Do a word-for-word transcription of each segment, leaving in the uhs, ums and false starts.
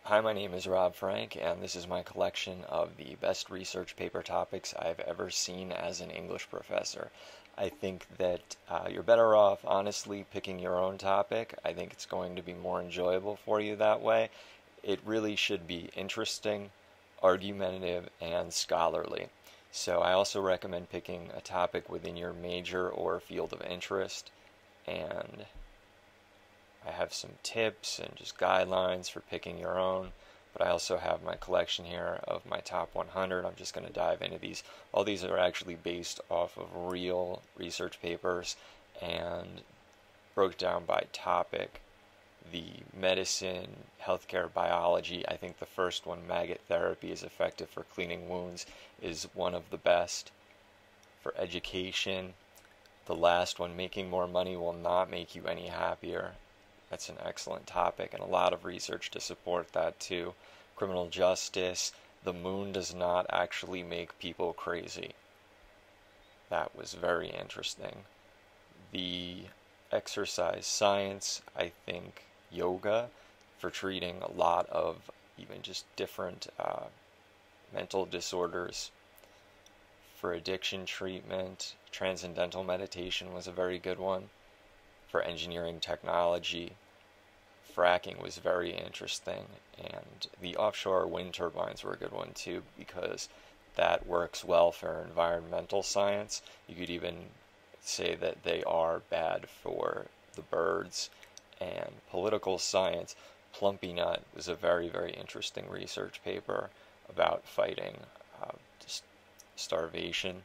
Hi, my name is Rob Frank, and this is my collection of the best research paper topics I've ever seen as an English professor. I think that uh, you're better off, honestly, picking your own topic. I think it's going to be more enjoyable for you that way. It really should be interesting, argumentative, and scholarly. So I also recommend picking a topic within your major or field of interest, and I have some tips and just guidelines for picking your own, but I also have my collection here of my top one hundred. I'm just going to dive into these. All these are actually based off of real research papers and broke down by topic. The medicine, healthcare, biology, I think the first one, maggot therapy is effective for cleaning wounds, is one of the best. For education, the last one, making more money will not make you any happier. That's an excellent topic, and a lot of research to support that too. Criminal justice, the moon does not actually make people crazy. That was very interesting. The exercise science, I think yoga for treating a lot of even just different uh, mental disorders. For addiction treatment, transcendental meditation was a very good one. For engineering technology, fracking was very interesting, and the offshore wind turbines were a good one too, because that works well for environmental science. You could even say that they are bad for the birds. And political science, Plumpy Nut was a very, very interesting research paper about fighting uh, just starvation.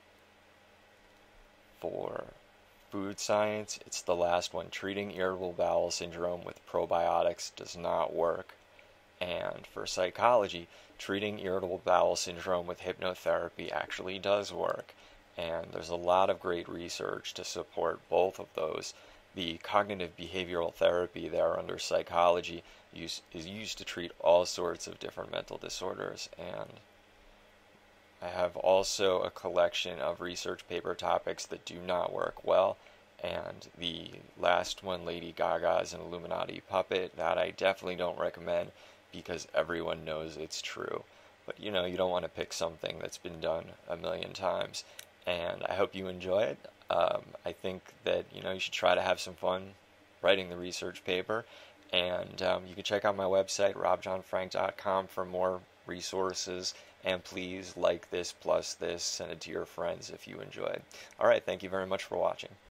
For food science, it's the last one. Treating irritable bowel syndrome with probiotics does not work. And for psychology, treating irritable bowel syndrome with hypnotherapy actually does work. And there's a lot of great research to support both of those. The cognitive behavioral therapy there under psychology use, is used to treat all sorts of different mental disorders. And I have also a collection of research paper topics that do not work well, and the last one, Lady Gaga's an Illuminati puppet, that I definitely don't recommend because everyone knows it's true. But you know, you don't want to pick something that's been done a million times. And I hope you enjoy it. Um, I think that you know you should try to have some fun writing the research paper, and um, you can check out my website rob john frank dot com for more resources, and please like this plus this, send it to your friends if you enjoyed. Alright, thank you very much for watching.